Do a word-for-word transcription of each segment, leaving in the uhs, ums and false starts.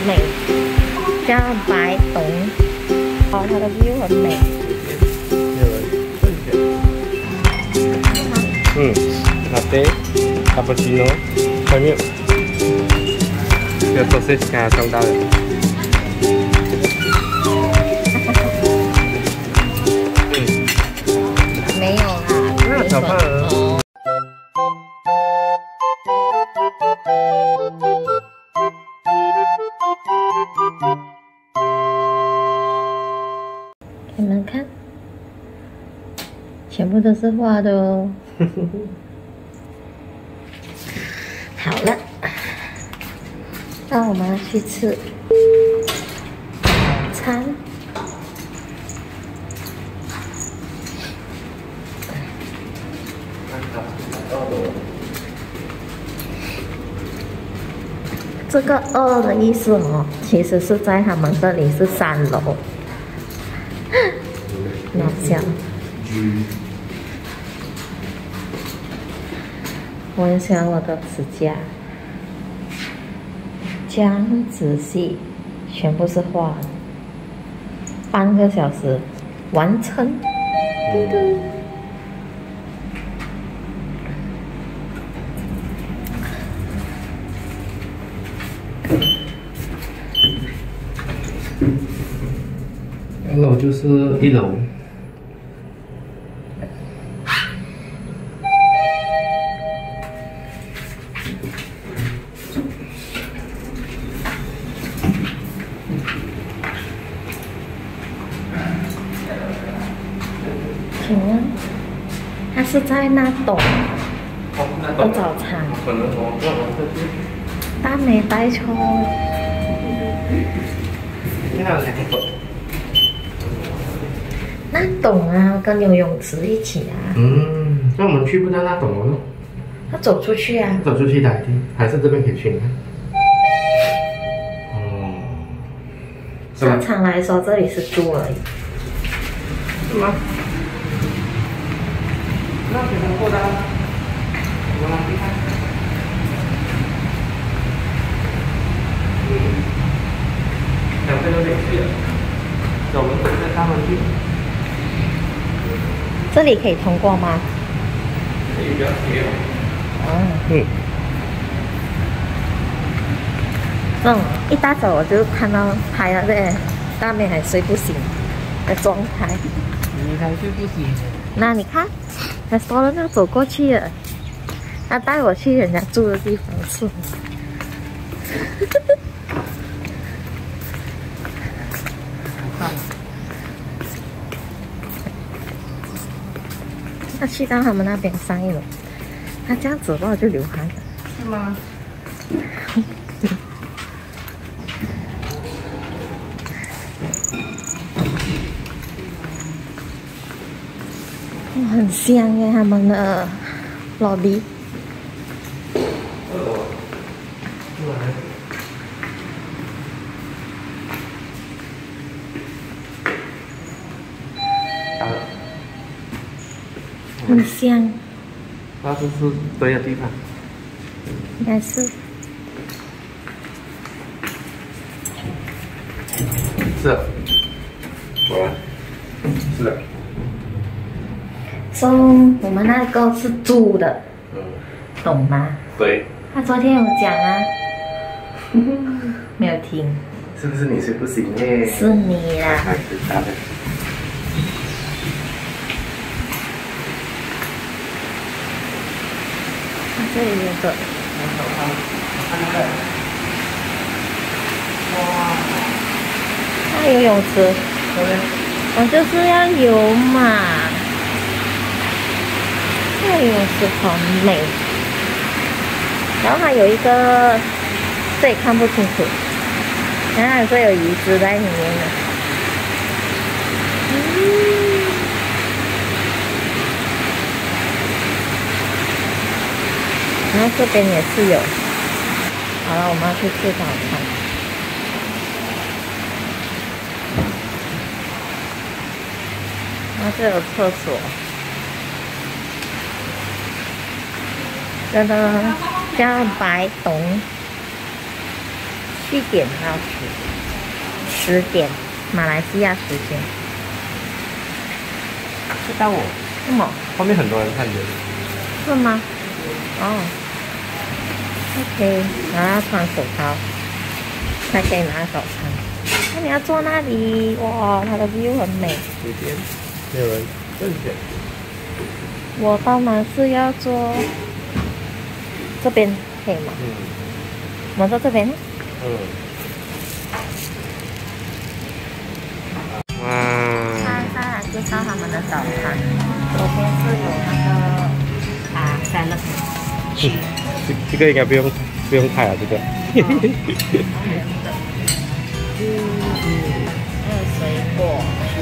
美，叫白董。哦，它的 view 很美。 嗯 ，latte, cappuccino, khoai milk. Cái sausage gà trong đây. 没有啦， 那小胖儿。 你们看，全部都是画的哦。好了，那我们要去吃早餐。这个二的意思哦，其实是在他们这里是三楼。好笑。我很喜欢我的指甲，这样仔细，全部是画，半个小时完成。嘟嘟。 二楼就是一楼。 请问，他是在那栋的早餐？但没带错。那栋啊，跟游泳池一起啊。 嗯，那我们去不到那栋哦。 他走出去啊。 走出去哪里？还是这边可以去呢？哦。 正常来说，这里是住而已。 是吗？那给他过来，我来看。两边都得去了，走，我们走在他们去。 这里可以通过吗？ 可以，不要贴了。 哦。 嗯。 这种一大早我就看到拍了这大妹还睡不醒的状态。 你还睡不醒？ 那你看，他说了那走过去了，他带我去人家住的地方吃。他去到他们那边上一楼，他这样子的话就流汗了。 是吗？ 很香耶，他们的 lobby。很香。 那这是对的地方。 应该是。 是的。过来。是的。 So， 我们那个是租的，嗯，懂吗？ 对。 他昨天有讲啊，没有听。 是不是你睡不醒耶？ 是你啦。 还是他的？ 他这里有个。 看那个。哇！ 那游泳池。 对不对？ 我就是要游嘛。这游泳池很美，然后还有一个，这里看不清楚，然后还是有鱼子在里面的。嗯，然后这边也是有。好了，我们要去吃早餐。然后这有厕所。这个叫白董， 几点到十？十点，马来西亚时间。 是到我。 什么？ 后面很多人看着。 是吗？哦。OK， 然后要穿手套，才可以拿早餐。那你要坐那里，哇，它的 view 很美。 这边没有人正选。 我当然是要坐这边，可以吗？嗯。我们坐这边。嗯。哇。他再来介绍他们的早餐，左边是有那个啊salad。 嗯。这这个应该不用不用拍啊，这个。 嗯，还有水果区。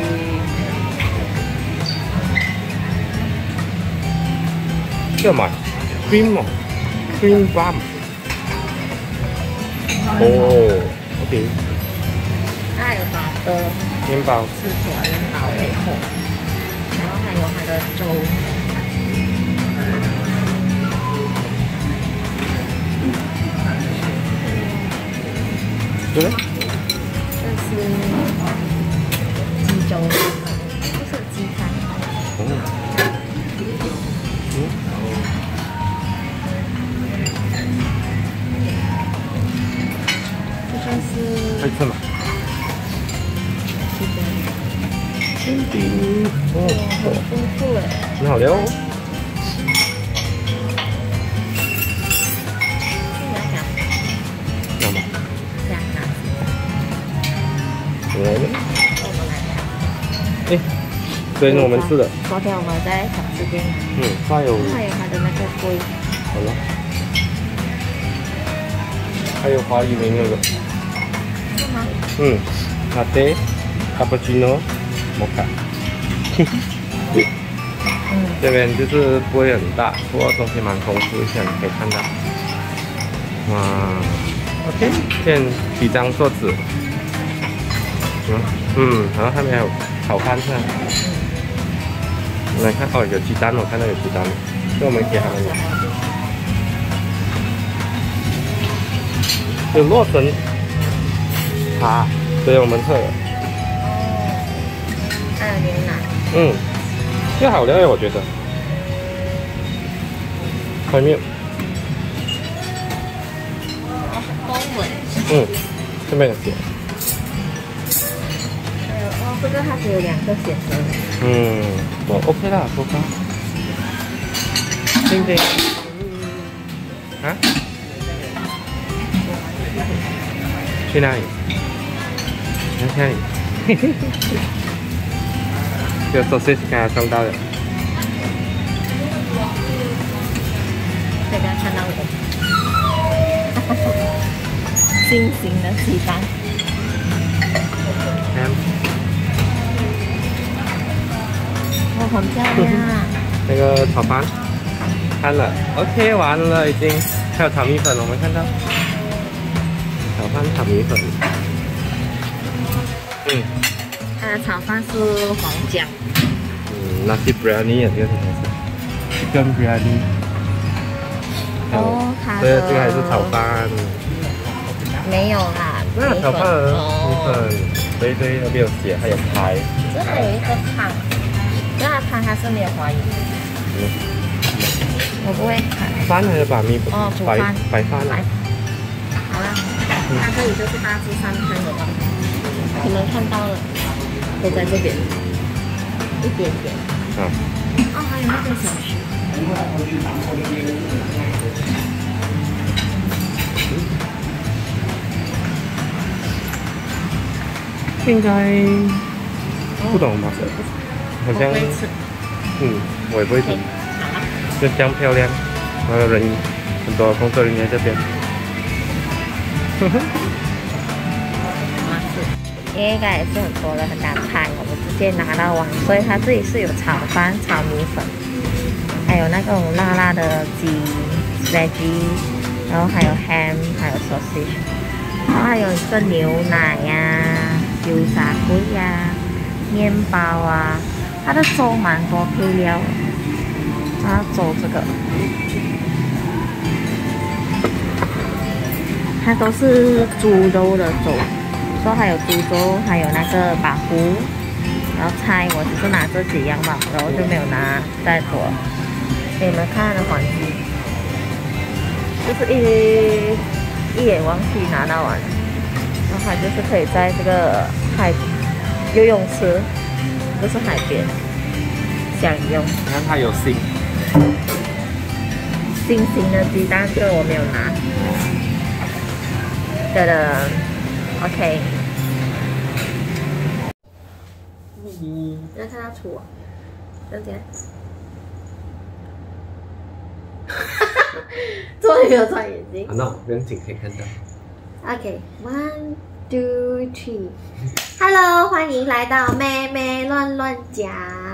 这买 cream 哦 ，cream bun。哦 ，OK。 还有包的面包。 是左面包背后，然后还有它的粥。 对。这是鸡粥，这是鸡汤。哦。嗯。这算是。 可以吃吗？ 这边。 煎饼。哦， 很丰富哎。 很好料哦。要吗？来了，哎，对，我们吃的。 昨天我们在小吃店。 嗯，还有。 还有它的那个龟。 好了。还有华语名那个。 是吗？ 嗯 ，latte cappuccino mocha。嗯。这边就是不会很大，不过东西蛮丰富一下，你可以看到。哇 ，OK， 现在几张桌子。嗯嗯，然后上面还有炒饭是吧？来看哦，有鸡蛋，我看到有鸡蛋，所以我们给他们有洛神茶，所以我们喝了。 还有牛奶。 嗯，这好料耶，我觉得。还没有。嗯，这边有写。 这个它只有两个选择。 嗯，我 OK 啦，收发。丁丁。啊？去哪里？去哪里？嘿嘿嘿。这个 sausage 刚才撞到了。 这边看到我。心形的鸡蛋。哇，很漂亮啊！ 那个炒饭看了 ，OK， 完了已经。还有炒米粉，我们看到炒饭、炒米粉。嗯。 它的炒饭是黄姜。 嗯 ，nasi biryani 啊，这个是什么？chicken biryani。 哦，它的。 对，这个还是炒饭。 没有啦， 那炒饭米粉，对对，那边有写，还有排。 这还有一个汤。那汤还是没有华语。嗯，我不会看。 饭还是把米哦，煮饭白饭啊。 好了，它这里就是大致上看得到，可能看到了，都在这边，一点点。啊。哦，还有那个小吃。 应该不懂吧？好像，嗯，我也不会吃。就这样漂亮，还有人很多工作人员这边。呵呵。 因为应该也是很多人很难猜，我们直接拿到网，所以它这里是有炒饭、炒米粉，还有那种辣辣的鸡 veggie， 然后还有 ham， 还有 sausage， 然后还有一个牛奶呀、啊、油炸龟呀、面包啊，它的粥蛮多配料的，它粥这个。 它都是猪肉的粥，说还有猪粥，还有那个把糊，然后菜我只是拿这几样嘛，然后就没有拿再多。给你们看的环境，就是一一眼望去拿到完，然后它就是可以在这个海游泳池，就是海边享用。 你看它有星， 星星的鸡蛋，这个我没有拿。对的 ，OK。 嗯， 你要看它出，这样。终于没有穿眼镜。 好，那我远景可以看到。 OK，one two three。Hello， 欢迎来到妹妹乱乱讲。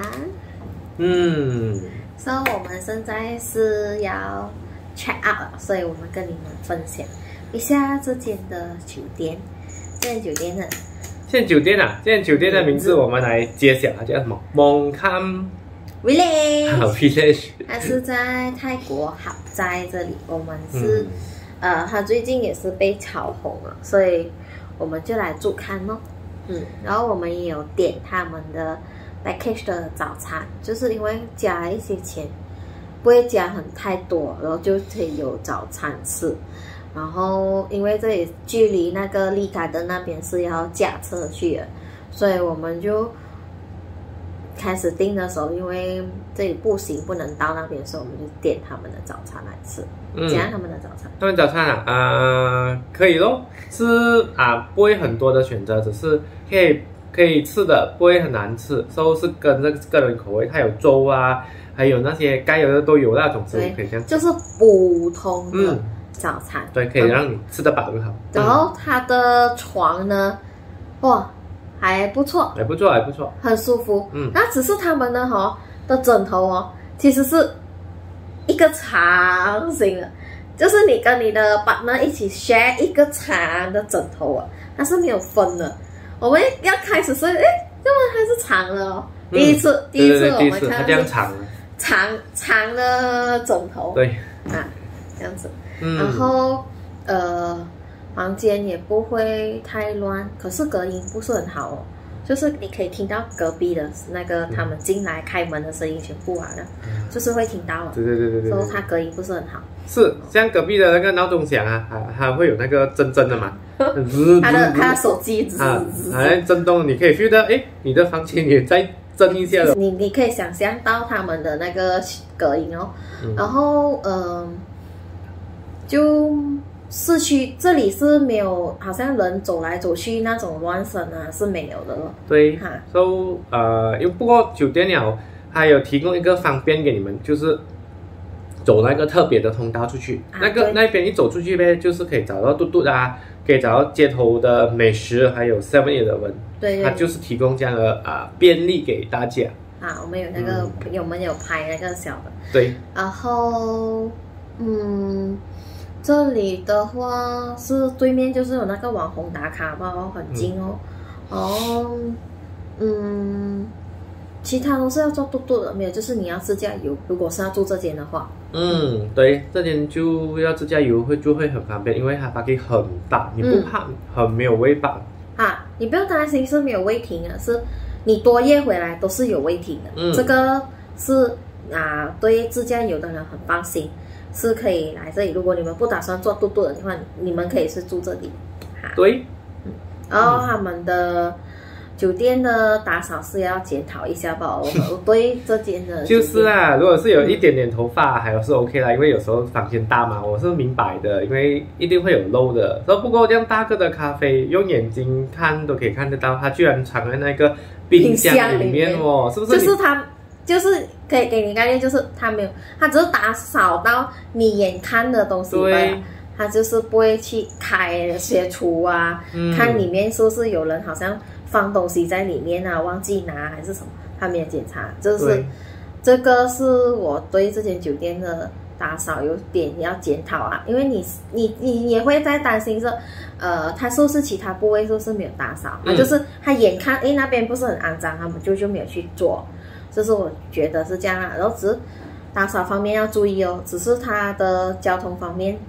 嗯。 所以我们现在是要 check out 了，所以我们跟你们分享一下这间的酒店。这间酒店呢？ 这间酒店啊，这间酒店的名字我们来揭晓，它叫什么 ？Mongkam Village。 好 Village。 它是在泰国好在这里，我们是、嗯、呃，它最近也是被炒红了，所以我们就来住看咯。嗯，然后我们也有点他们的 package 的早餐，就是因为加了一些钱，不会加很太多，然后就可以有早餐吃。然后因为这里距离那个丽嘎登那边是要驾车去的，所以我们就开始订的时候，因为这里步行不能到那边，所以我们就点他们的早餐来吃。嗯，怎样他们的早餐？ 他们早餐啊，呃，可以咯，是啊，不会很多的选择，只是可以可以吃的，不会很难吃，都是跟这个人口味。它有粥啊，还有那些该有的都有那种，所以可以这样。 就是普通的早餐， 嗯、对，可以让你吃得饱就好。 然后它的床呢，哇，还不错， 还不错，还不错， 很舒服。 嗯， 那只是他们的哈、哦、的枕头哦，其实是一个长形的，就是你跟你的 partner 一起 share 一个长的枕头啊，它是没有分的。我们要开始是，哎，怎么还是长的哦？嗯、第一次，第一次我们看到这样长， 长长的枕头， 对， 啊，这样子。 嗯、 然后呃，房间也不会太乱，可是隔音不是很好哦。就是你可以听到隔壁的那个他们进来开门的声音全部啊的，嗯、就是会听到的。 对对对对对。 所以它隔音不是很好。 是，像隔壁的那个闹钟响啊，它它会有那个震震的嘛， 它的它的手机啊， 好像震动，你可以 feel 到，哎，你的房间也在震一下了。 你你可以想象到他们的那个隔音哦，嗯、然后嗯、呃，就。市区这里是没有，好像人走来走去那种乱声啊是没有的咯。 对，哈，所以呃，又不过酒店了，还有提供一个方便给你们，就是走那个特别的通道出去。啊、那个那边一走出去呗，就是可以找到嘟嘟啊，可以找到街头的美食，还有 seven eleven。 对, 对， 它就是提供这样的啊、呃、便利给大家。 啊，我们有那个，嗯、有我们有拍那个小的。 对。 然后，嗯。这里的话是对面就是有那个网红打卡包，很近哦。嗯、哦，嗯，其他都是要做嘟嘟的，没有，就是你要自驾游。如果是要住这间的话， 嗯，对，这间就要自驾游会就会很方便，因为它巴基很大，你不怕、嗯、很没有位吧？ 啊，你不用担心是没有位停的，是你多夜回来都是有位停的。嗯，这个是啊，对自驾游的人很放心。是可以来这里，如果你们不打算做嘟嘟的话，你们可以是住这里，哈。 对。 嗯，然后他们的酒店的打扫是要检讨一下吧，我我对这间的。 就是啊，如果是有一点点头发，还有是 OK 啦，因为有时候房间大嘛，我是明白的，因为一定会有漏的。不过这样大个的咖啡，用眼睛看都可以看得到，它居然藏在那个冰箱里面哦，是不是？ 就是它。就是可以给你概念，就是他没有，他只是打扫到你眼看的东西吧，他就是不会去开那些橱啊，嗯、看里面是不是有人好像放东西在里面啊，忘记拿还是什么，他没有检查，就是这个是我对这间酒店的打扫有点要检讨啊，因为你你你也会在担心说，呃，他是不是其他部位是不是没有打扫，他、嗯、就是他眼看诶那边不是很肮脏，他们就就没有去做。就是我觉得是这样啊，然后只是打扫方面要注意哦，只是它的交通方面，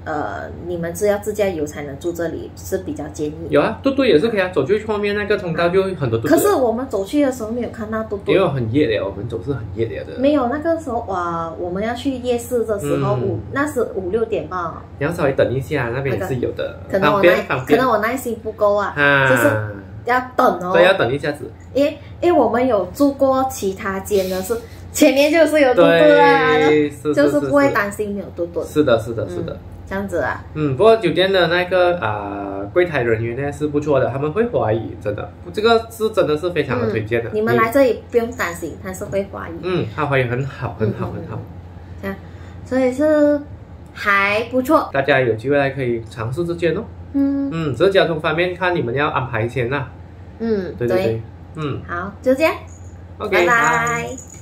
呃，你们是要自驾游才能住这里，是比较建议。 有啊，嘟嘟也是可以啊，走去后面那个通道就很多嘟嘟。 可是我们走去的时候没有看到嘟嘟， 因为很夜了，我们走是很夜了的。 没有，那个时候哇，我们要去夜市的时候、嗯、五那是五六点吧。 你要稍微等一下，那边也是有的。 可能我耐可能我耐心不够啊，啊就是要等哦。 对，要等一下子。 因为因为我们有住过其他间的是前面就是有嘟嘟啊，就是不会担心没有嘟嘟。 是的，是的，是的。嗯这样子啊， 嗯，不过酒店的那个啊、呃、柜台人员呢是不错的，他们会华语，真的，这个是真的是非常的推荐的。 嗯、你们来这里不用担心，他是会华语。 嗯，他华语很好，很好，嗯、很好。 这样，所以是还不错。大家有机会来可以尝试这间哦。嗯嗯，这交通方面看你们要安排先啦。 嗯， 对对对，嗯， 好，就这样。 OK， 拜拜。